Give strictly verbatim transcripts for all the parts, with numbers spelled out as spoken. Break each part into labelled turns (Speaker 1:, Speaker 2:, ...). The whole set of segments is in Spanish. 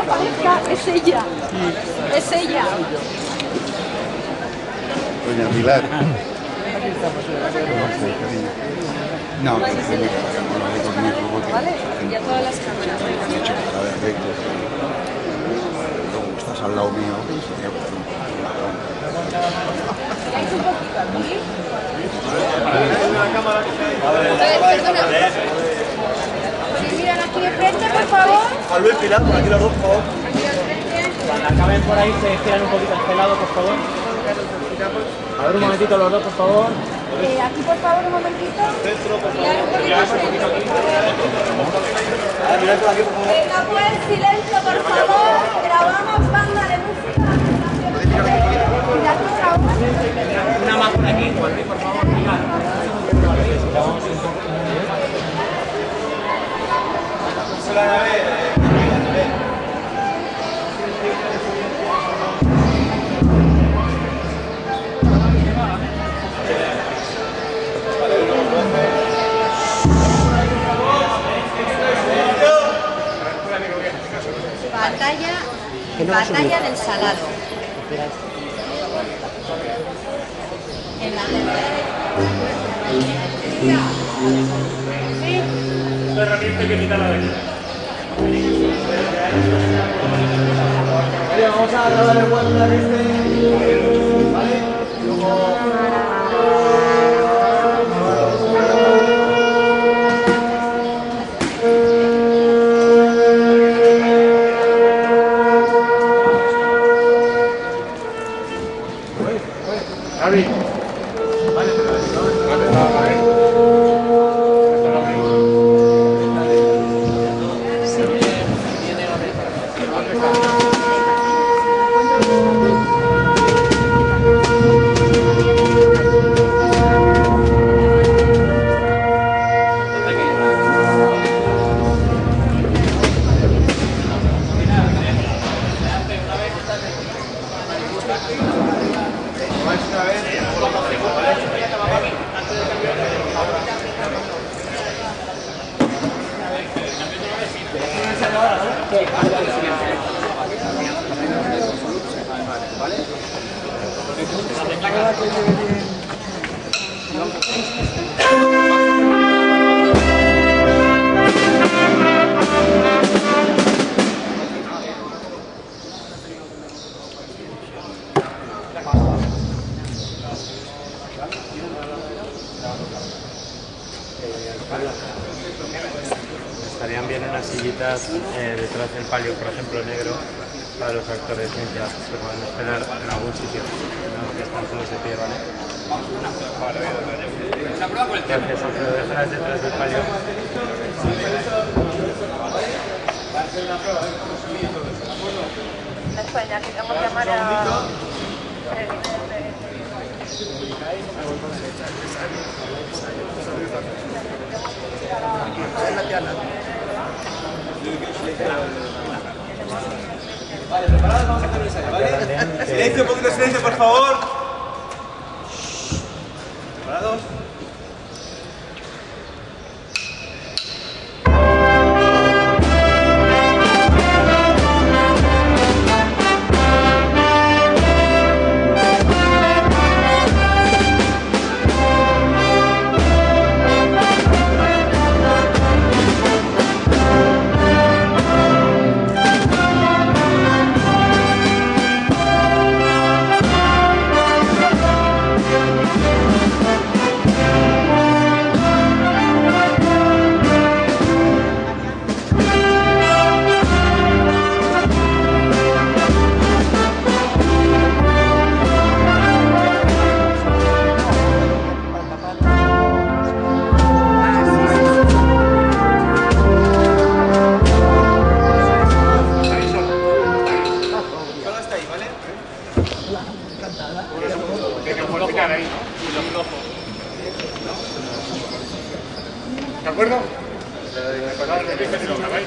Speaker 1: parezca, es ella. Es ella.
Speaker 2: Doña Pilar. No,
Speaker 1: ¿Vale? Y a todas las cámaras.
Speaker 2: han dicho que para ver recto. Luego estás al lado mío.
Speaker 1: ¿Queréis un poquito aquí?
Speaker 3: A ver, perdona.
Speaker 1: Si miran aquí de frente, por favor.
Speaker 3: A Luis Pilar, por aquí los dos, por favor.
Speaker 4: Cuando acaben por ahí, se giran un poquito este lado, por favor. A ver, un momentito los dos, por favor.
Speaker 1: Eh, aquí, por favor, un momentito.
Speaker 3: Centro, por
Speaker 1: Mirar un poquito al centro, por favor.
Speaker 3: A ver, mirad por aquí, por favor.
Speaker 1: Venga, pues, silencio, por favor. Grabamos banda de música. Mirad, por favor.
Speaker 4: Una más por aquí, por aquí, por favor.
Speaker 1: Batalla, batalla del Salado. En la
Speaker 4: Esta herramienta hay que quitarla de aquí. Vale, vamos a darle vuelta a este. Vale. Javi. Vale,
Speaker 5: Estarían bien unas sillitas eh, detrás del palio, por ejemplo, negro, para los actores mientras se pueden esperar en algún sitio, no que están todos de pie, ¿vale? Gracias, Alfredo, dejarás detrás del palio.
Speaker 1: Después ya quitamos llamar a...
Speaker 3: Vale, preparados, vamos a hacer el ensayo, ¿vale? Silencio, un poquito de silencio, por favor. ¿Preparados?
Speaker 5: ¿De acuerdo? Que lo grabáis.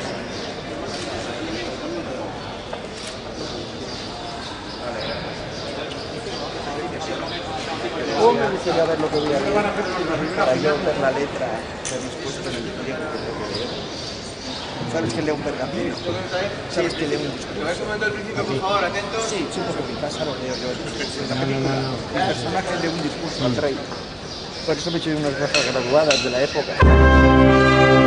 Speaker 2: ¿Cómo me gustaría ver lo que voy a ver? Para yo ver la letra que hemos puesto en el tiempo que tengo que leer.
Speaker 6: ¿Sabes que lee un pergamino? ¿Sabes que lee un discurso?
Speaker 3: Un momento al principio, por favor, atentos.
Speaker 6: Sí, sí, porque en mi casa lo leo yo. En la película, el personaje lee un discurso al rey. Por eso me he hecho unas gafas graduadas de la época.